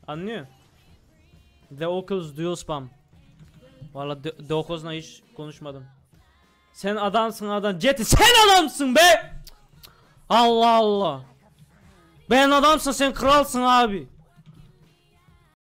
Anlıyor? The Oculus Dual Spam. Valla The Oculus'la hiç konuşmadım. Sen adamsın adam. Jetty sen adamsın be. Allah Allah. Ben adamsın, sen kralsın abi.